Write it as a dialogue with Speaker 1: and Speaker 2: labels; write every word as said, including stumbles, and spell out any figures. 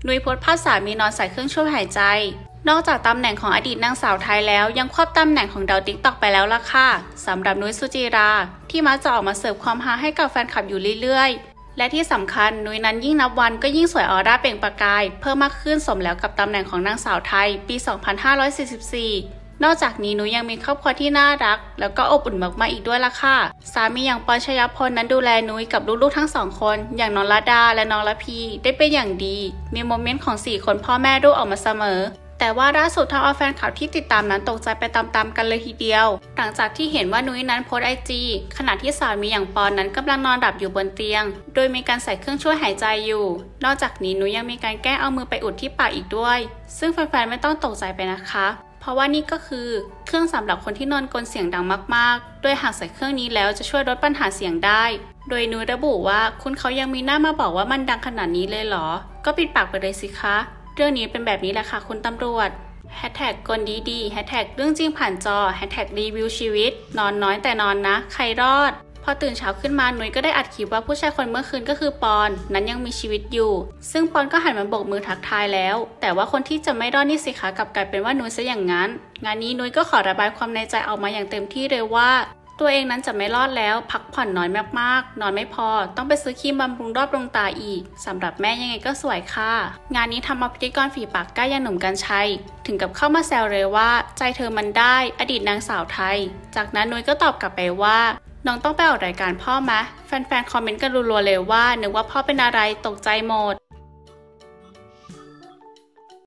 Speaker 1: นุ้ยโพสต์ภาพสามีนอนใส่เครื่องช่วยหายใจนอกจากตำแหน่งของอดีตนางสาวไทยแล้วยังควบตำแหน่งของดาวติ๊กต็อกไปแล้วล่ะค่ะสำหรับนุ้ยสุจิราที่มักจะออกมาเสิร์ฟความฮาให้กับแฟนคลับอยู่เรื่อยๆและที่สำคัญนุ้ยนั้นยิ่งนับวันก็ยิ่งสวยออร่าเปล่งประกายเพิ่มมากขึ้นสมแล้วกับตำแหน่งของนางสาวไทยปี สองพันห้าร้อยสี่สิบสี่ นอกจากนี้นุ้ยยังมีครอบครัวที่น่ารักแล้วก็อบอุ่นมากๆอีกด้วยล่ะค่ะสามีอย่างปอนชยพลนั้นดูแลนุ้ยกับลูกๆทั้งสองคนอย่างน้องระดาและน้องระพีได้เป็นอย่างดีมีโมเมนต์ของสี่คนพ่อแม่ลูกออกมาเสมอแต่ว่าล่าสุดทำเอาแฟนคลับที่ติดตามนั้นตกใจไปตามๆกันเลยทีเดียวหลังจากที่เห็นว่านุ้ยนั้นโพสไอจีขณะที่สามีอย่างปอนนั้นกำลังนอนหลับอยู่บนเตียงโดยมีการใส่เครื่องช่วยหายใจอยู่นอกจากนี้นุ้ยยังมีการแกล้งเอามือไปอุดที่ปากอีกด้วยซึ่งแฟนๆไม่ต้องตกใจไปนะคะเพราะว่านี่ก็คือเครื่องสำหรับคนที่นอนกรนเสียงดังมากๆโดยหากใส่เครื่องนี้แล้วจะช่วยลดปัญหาเสียงได้โดยนุ้ยระบุว่าคุณเขายังมีหน้ามาบอกว่ามันดังขนาดนี้เลยเหรอก็ปิดปากไปเลยสิคะเรื่องนี้เป็นแบบนี้แหละค่ะคุณตำรวจแฮชแท็กกลดีดีแฮชแท็กเรื่องจริงผ่านจอแฮชแท็กรีวิวชีวิตนอนน้อยแต่นอนนะใครรอดพอตื่นเช้าขึ้นมานุ้ยก็ได้อัดคลิปว่าผู้ชายคนเมื่อคืนก็คือปอนนั้นยังมีชีวิตอยู่ซึ่งปอนก็หันมาโบกมือทักทายแล้วแต่ว่าคนที่จะไม่รอดนี่สิคะกลับกลายเป็นว่านุ้ยซะอย่างนั้นงานนี้นุ้ยก็ขอระบายความในใจออกมาอย่างเต็มที่เลยว่าตัวเองนั้นจะไม่รอดแล้วพักผ่อนน้อยมากๆนอนไม่พอต้องไปซื้อครีมบำรุงรอบดวงตาอีกสำหรับแม่ยังไงก็สวยค่ะงานนี้ทำเอาพิธีกรฝีปากกล้าอย่างหนุ่มกรรชัยถึงกับเข้ามาแซวเลยว่าใจเธอมันได้อดีตนางสาวไทยจากนั้นนุ้ยก็ตอบกลับไปว่าน้องต้องไปออกรายการพ่อมะแฟนๆคอมเมนต์กันรัวๆเลยว่านึกว่าพ่อเป็นอะไรตกใจหมด